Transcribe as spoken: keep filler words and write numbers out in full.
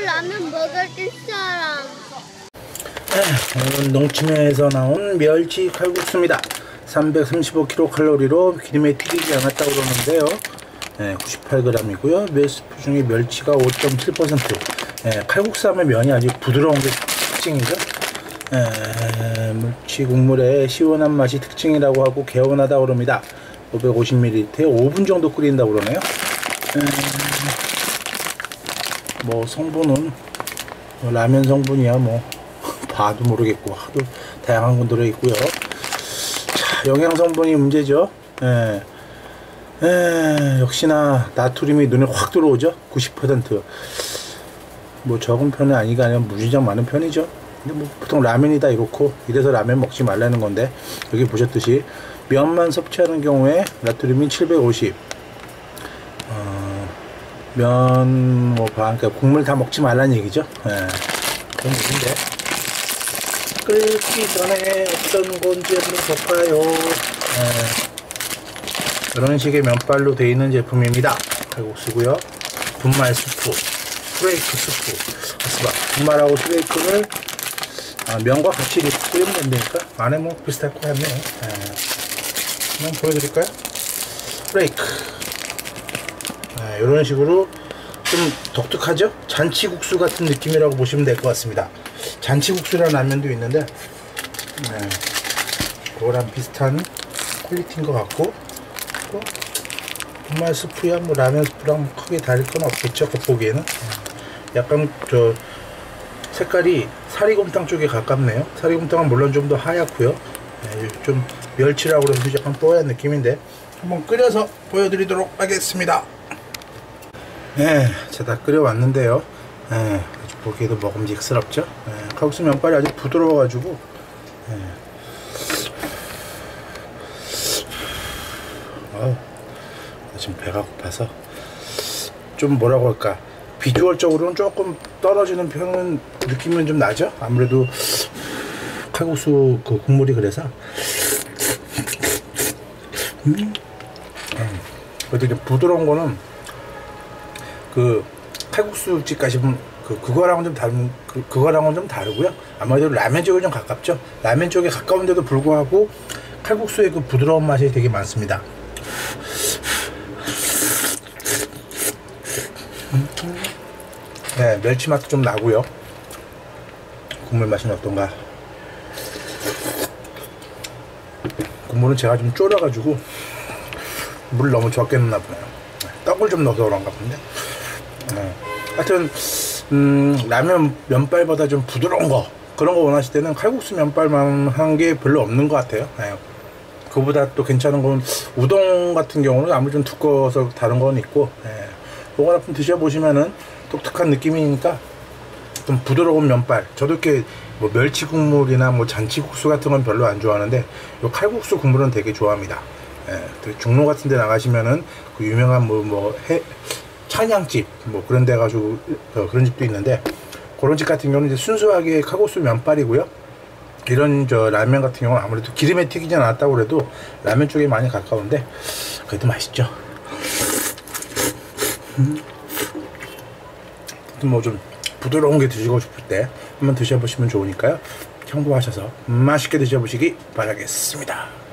라면 먹을 사람. 오늘 농침에서 나온 멸치 칼국수입니다. 삼백삼십오 킬로칼로리로 기름에 튀기지 않았다고 그러는데요. 네, 구십팔 그램이고요. 몇 스프 중에 멸치가 오 점 칠 퍼센트. 네, 칼국수 하면 면이 아주 부드러운 게 특징이죠. 네, 멸치 국물의 시원한 맛이 특징이라고 하고 개운하다고 그럽니다. 오백오십 밀리리터에 오 분 정도 끓인다고 그러네요. 네, 뭐 성분은 뭐 라면 성분이야 뭐 봐도 모르겠고 하도 다양한 건 들어있고요. 자, 영양 성분이 문제죠. 네. 에, 역시나 나트륨이 눈에 확 들어오죠. 구십 퍼센트. 뭐 적은 편은 아니가 아니라 무지장 많은 편이죠. 근데 뭐 보통 라면이다 이렇고 이래서 라면 먹지 말라는 건데, 여기 보셨듯이 면만 섭취하는 경우에 나트륨이 칠백오십. 어, 면, 뭐, 그러니까 국물 다 먹지 말라는 얘기죠. 에, 그런 얘기인데. 끓기 전에 어떤 건지 한번 볼까요? 에, 이런 식의 면발로 되어 있는 제품입니다. 칼국수고요. 분말 스프, 스프레이크 스프. 아스바 분말하고 스프레이크를 아, 면과 같이 이렇게 끓이면 된다니까. 안에 뭐 비슷할 것 같네요. 네. 한번 보여드릴까요? 스프레이크. 네, 이런 식으로 좀 독특하죠? 잔치국수 같은 느낌이라고 보시면 될 것 같습니다. 잔치국수라는 라면도 있는데, 네, 그거랑 비슷한 퀄리티인 것 같고, 분말 스프야 뭐 라면 스프랑 뭐 크게 다를 건 없겠죠. 겉보기에는 약간 저 색깔이 사리곰탕 쪽에 가깝네요. 사리곰탕은 물론 좀 더 하얗고요. 네, 좀 멸치라고 그래서 약간 뽀얀 느낌인데 한번 끓여서 보여드리도록 하겠습니다. 네, 제가 다 끓여왔는데요. 네, 보기에도 먹음직스럽죠. 네, 칼국수 면발이 아주 부드러워가지고, 네. 어, 지금 배가 고파서 좀 뭐라고 할까, 비주얼적으로는 조금 떨어지는 편은 느낌은 좀 나죠. 아무래도 칼국수 그 국물이 그래서 음. 음. 그래도 이제 부드러운 거는 그 칼국수집 가시면 그 그거랑은 좀 다른 그 그거랑은 좀 다르고요. 아무래도 라면 쪽에 좀 가깝죠. 라면 쪽에 가까운데도 불구하고 칼국수의 그 부드러운 맛이 되게 많습니다. 네, 멸치 맛도 좀 나고요. 국물 맛은 어떤가? 국물은 제가 좀 졸여가지고 물 너무 적게 넣나 보네요. 떡을 좀 넣어서 그런가 본데. 네. 하여튼 음, 라면 면발보다 좀 부드러운 거, 그런 거 원하실 때는 칼국수 면발만 한 게 별로 없는 것 같아요. 네. 그보다 또 괜찮은 건 우동 같은 경우는 아무리 좀 두꺼워서 다른 건 있고, 예. 이거 한번 드셔보시면은 독특한 느낌이니까 좀 부드러운 면발. 저도 이렇게 뭐 멸치 국물이나 뭐 잔치국수 같은 건 별로 안 좋아하는데 이 칼국수 국물은 되게 좋아합니다. 예. 중로 같은 데 나가시면은 그 유명한 뭐, 뭐 해, 찬양집 뭐 그런 데 가지고 어, 그런 집도 있는데, 그런 집 같은 경우는 이제 순수하게 칼국수 면발이고요. 이런 저 라면 같은 경우는 아무래도 기름에 튀기지 않았다고 그래도 라면 쪽에 많이 가까운데 그래도 맛있죠. 음. 뭐 좀 부드러운 게 드시고 싶을 때 한번 드셔보시면 좋으니까요. 참고하셔서 맛있게 드셔보시기 바라겠습니다.